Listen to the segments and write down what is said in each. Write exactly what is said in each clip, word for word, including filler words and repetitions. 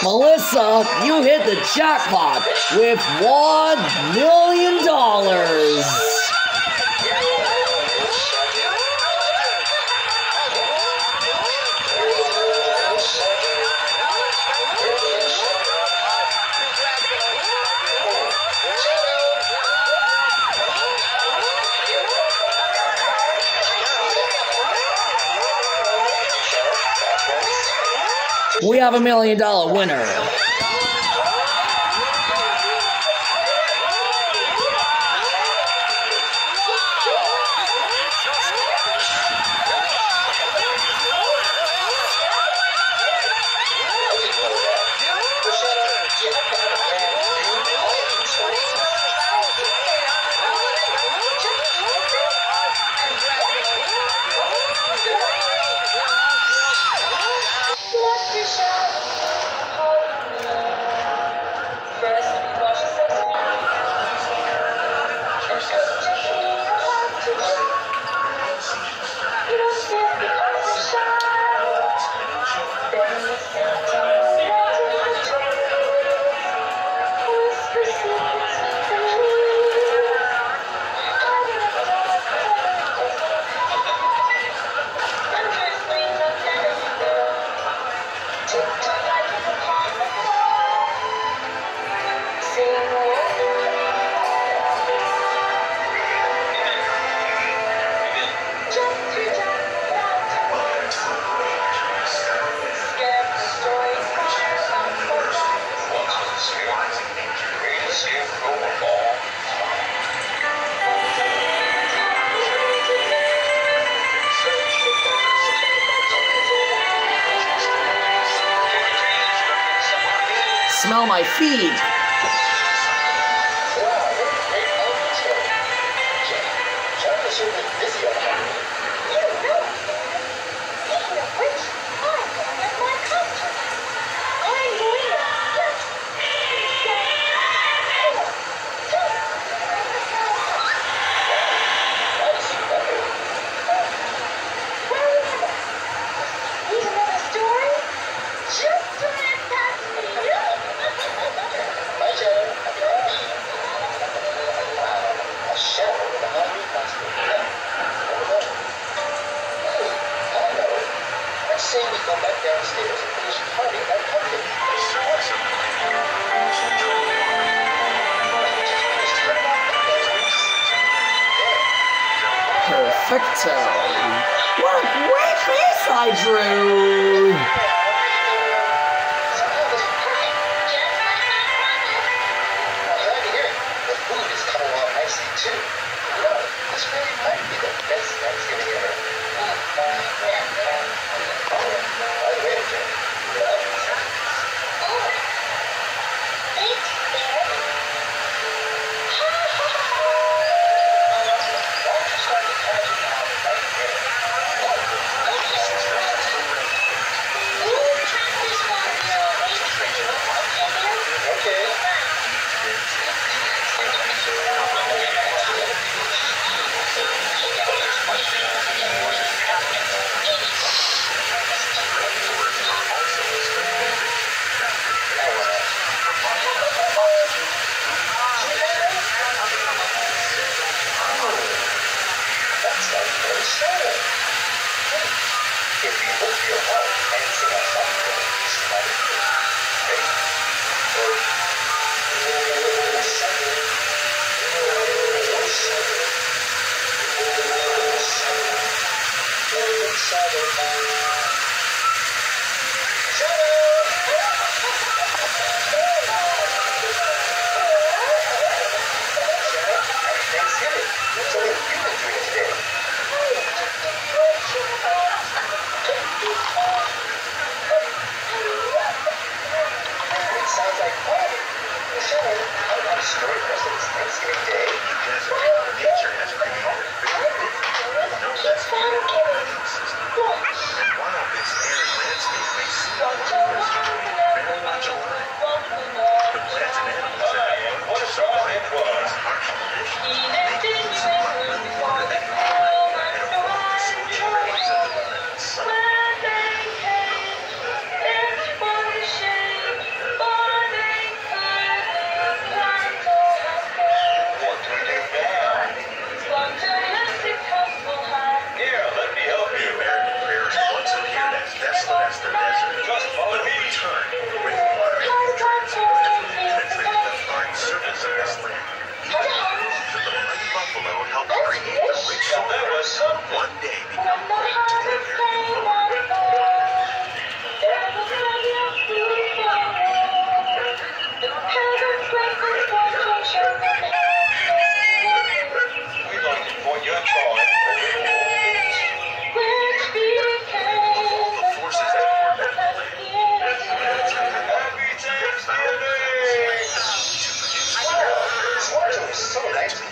Melissa, you hit the jackpot with one million dollars. We have a million dollar winner. Smell my feet. Perfecto. What a great face I drew.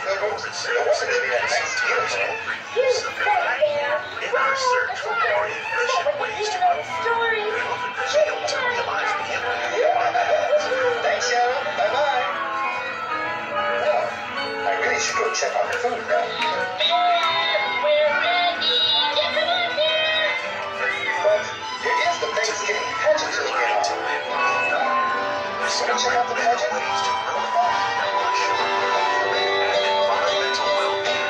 our search for more efficient ways to grow food, we often fail to realize the impact. Thanks, Shadow. Bye-bye. Well, I really should go check on the food now. We're ready. Come on here. But it is the Thanksgiving pageant to get on. Want to check out the pageant? Ways to grow food that will assure growth and environmental well-being.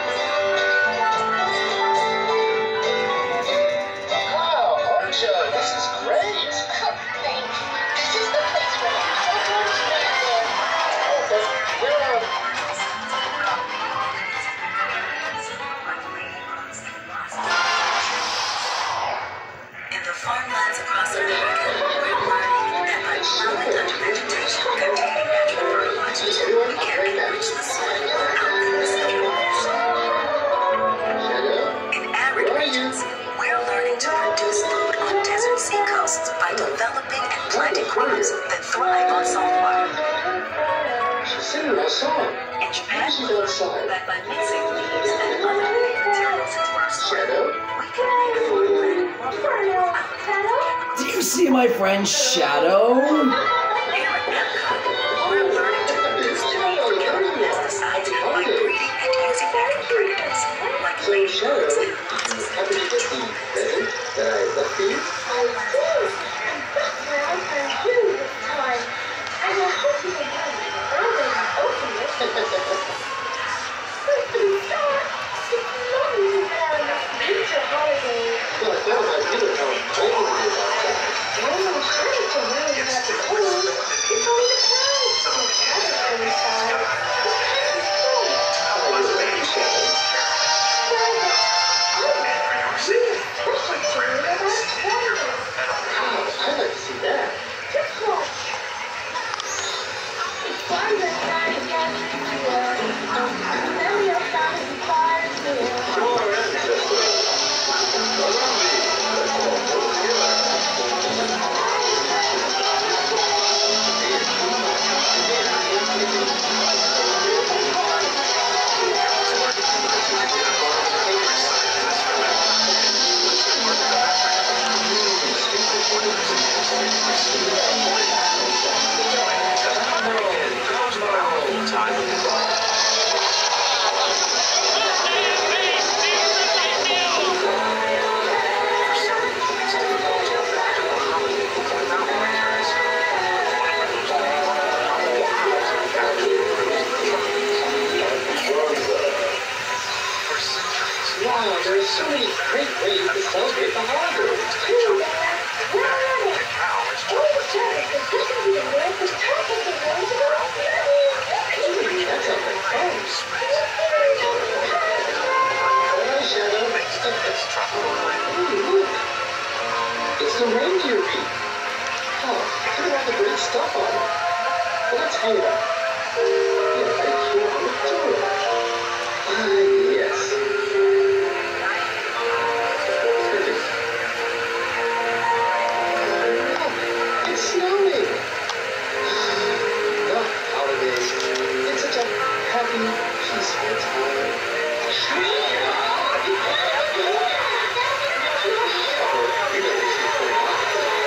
Wow, Archa, this is great. Thanks. This is the place where I'm so understand. Oh, but where are... In the farmlands across America, we're learning that by plowing under vegetation containing natural fertilizers, we can enrich the soil without the risk of pollution. Shadow? In arid regions, we're learning to produce food on desert seacoasts by developing and planting crops that thrive on salt water. She's singing a song. In Japan, She's outside. that by mixing leaves and other living materials into our soil, Shadow? we can make farmland more fertile without the chemical. Do you see my friend Shadow? Here at Epcot, we're learning to reduce the need for chemical pesticides by breeding and using natural predators like So, Shadow, ladybirds and foxes. happy to get the present that I left for you? I do. Well, I'm here this time. I will hope you will have it early and open it. But for the start, it's lovely to get out on this winter holiday. Well, I thought about you and how cold it is outside. Well, I'm sure it's a really not the cold. It's only the clouds. So it's inside. It's kind of cold. How are you, Lady Shadow? Wow, I'd like to see that. Your ancestors. Around me, let's all go together. Wow, there's so many great ways to celebrate the holidays. Hey, that sounds like fun. Hi, Shadow. Hey, look. It's the reindeer wreath. Oh, look at all the great stuff on it. Well, let's hang it up. Yeah, right here on the door. Ah, yes. Perfect. Look, it's snowing. The holidays. It's such a happy, peaceful time. Oh, you know this is pretty hot.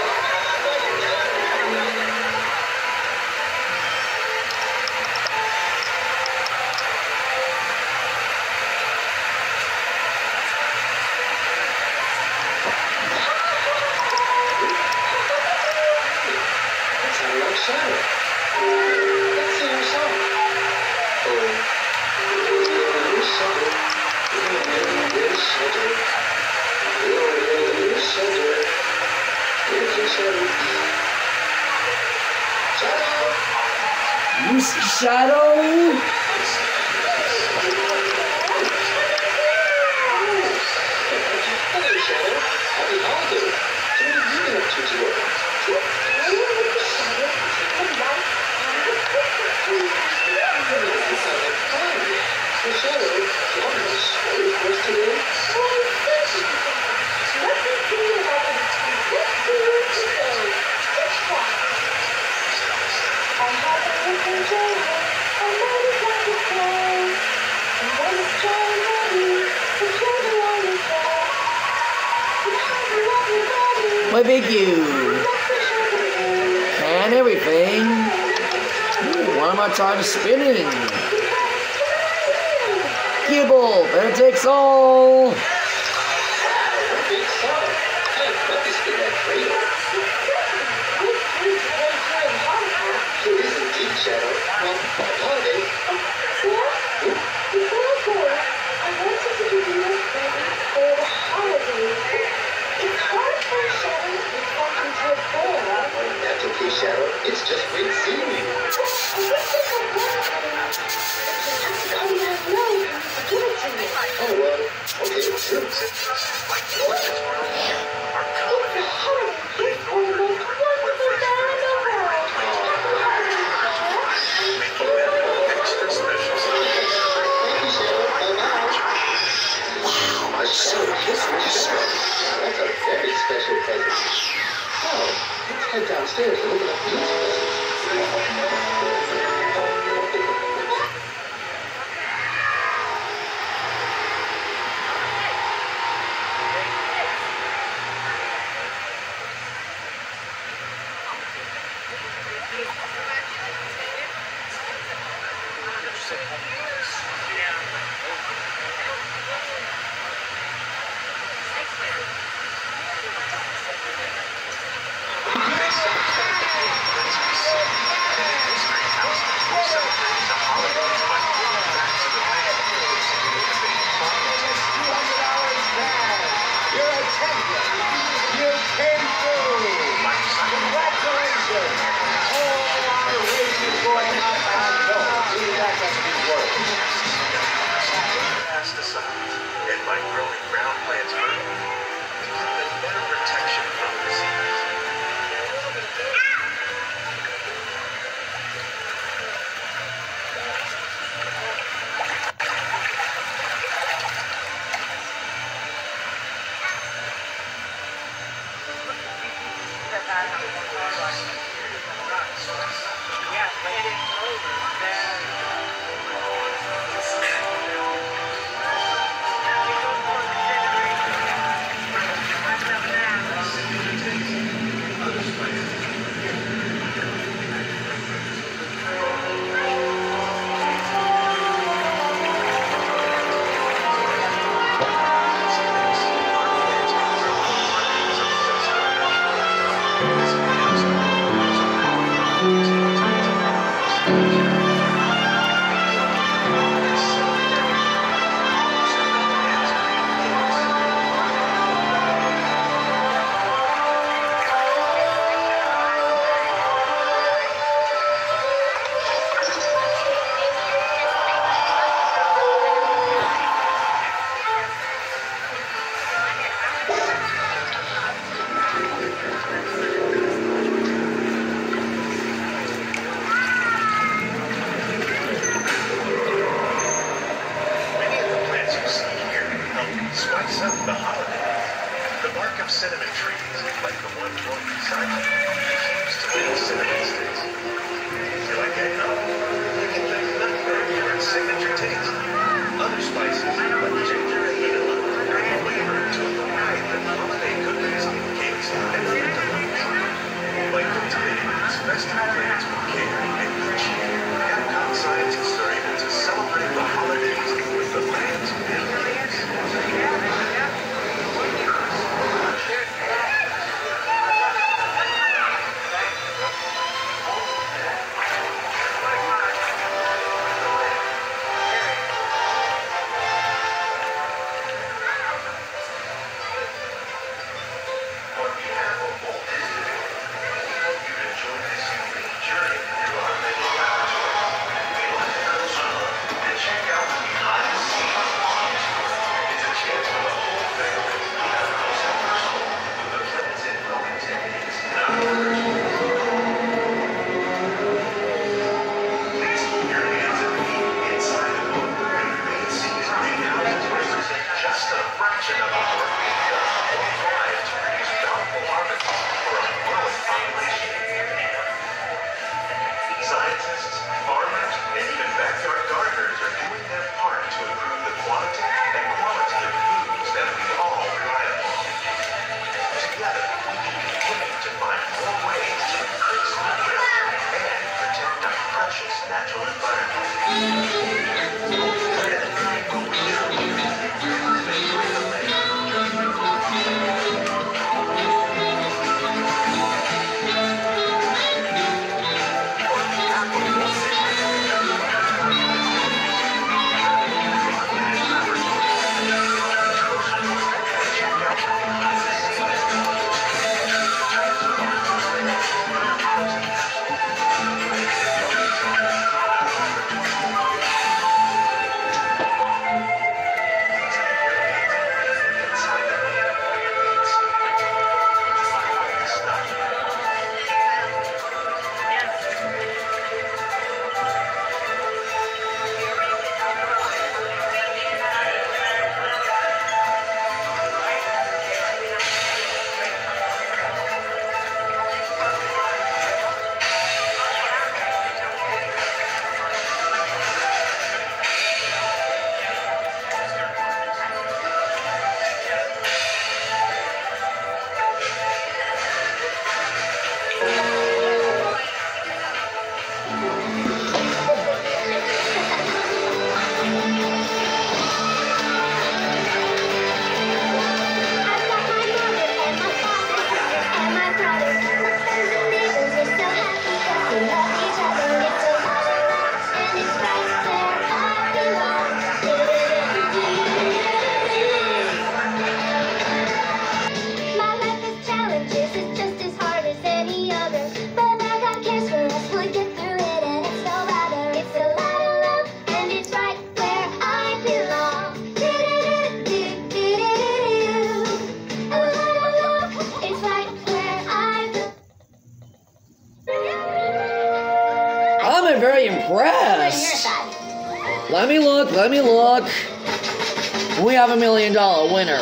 Let's have a little shadow. Let's sing our song. Oh, little shadow, little shadow, little shadow, little shadow. Shadow. You see Shadow? Hello, Shadow. Happy holidays. So what have you been up to today? This sounds like fun. So, Shadow, do you have a story for us today? I have a little joy, I might as well fly. barbecue. And everything. Ooh, why am I tired of spinning? Cue ball, better takes all. Big song. Hey, let me spin that cradle. There is indeed, Shadow. Well, holiday. Before I go, I wanted to give you a present for the holidays. It's hard for a shadow to be talking to a bear. That's okay, Shadow. It's just great scenery. I wish they could work for me. You have to come down low to give it to me. Oh, well, okay, sure. Like George's World are common It's a holiday gift for the most wonderful bear in the world. making them extra special. Thank you, Shadow. Bye-bye. Wow, a Shadow kiss from Shadow. That's a very special present. Now, let's head downstairs and open up these presents. Pesticides, and by growing ground plants early, we give them better protection from disease. Spice up the holidays. The bark of cinnamon trees, like the one growing beside you, is used to make cinnamon sticks. You like eggnog? You can thank nutmeg for its signature taste. Other spices, like ginger and vanilla, add flavor to a variety of holiday cookies, cakes, and fruit delights. Like the tomatoes, festive plants with care and good cheer. Epcot scientists are able to celebrate the holidays with the land's millions. let me look, let me look. We have a million dollar winner.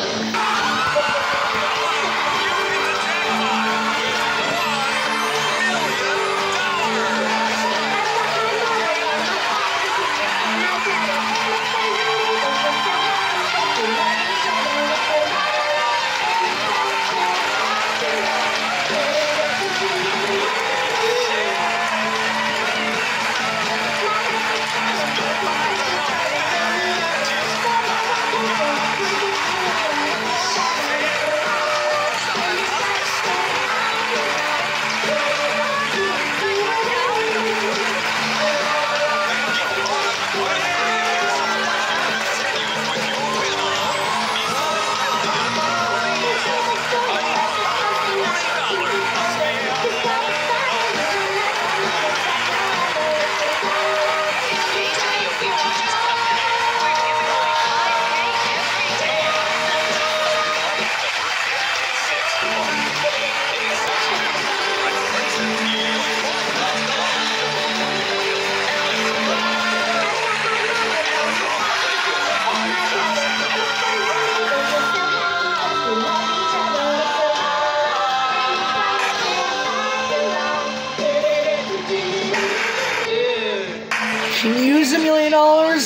Can you use a million dollars?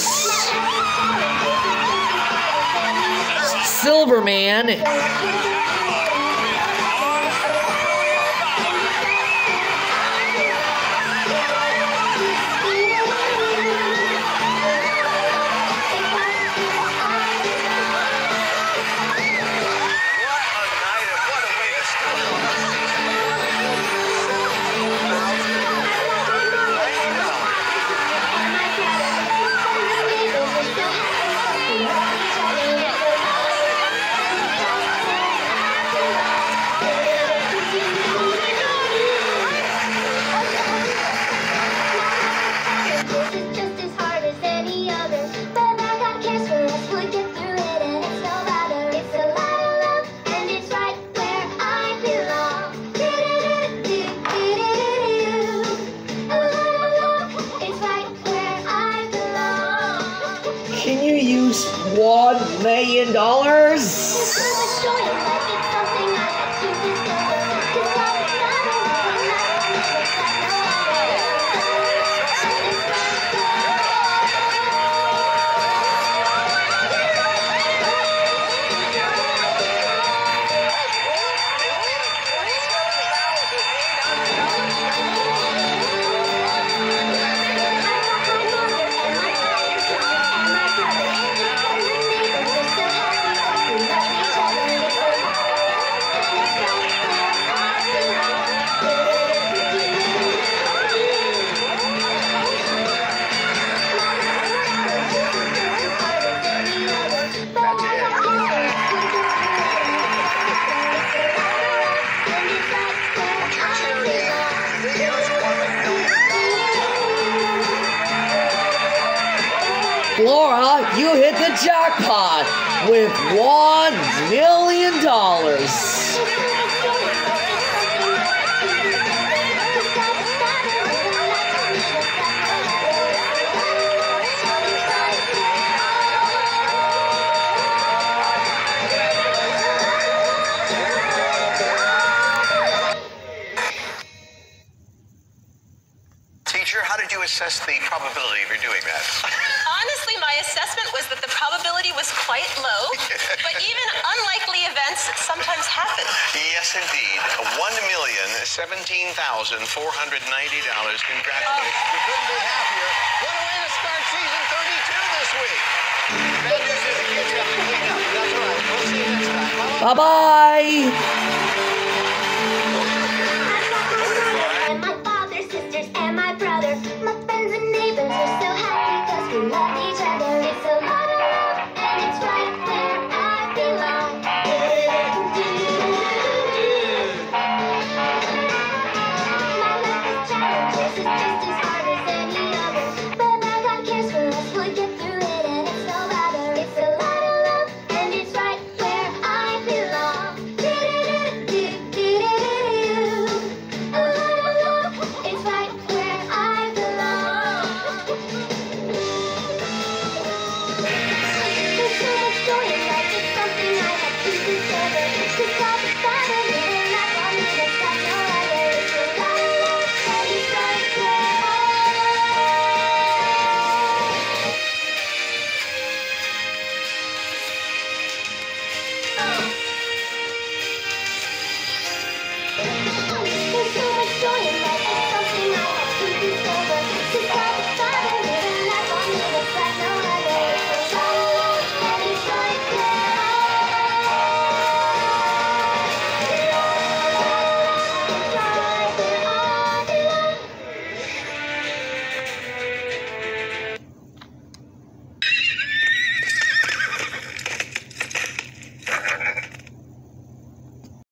Silverman. Can you use one million dollars? Laura, you hit the jackpot with one million dollars. Teacher, how did you assess the probability of your doing that? Honestly, my assessment was that the probability was quite low, but even unlikely events sometimes happen. Yes, indeed. One million seventeen thousand four hundred ninety dollars. Congratulations. Oh. You couldn't be happier. What a way to start season thirty-two this week. Bad news is the kids have to clean up. That's all right. We'll see you next time. Bye-bye. Bye-bye.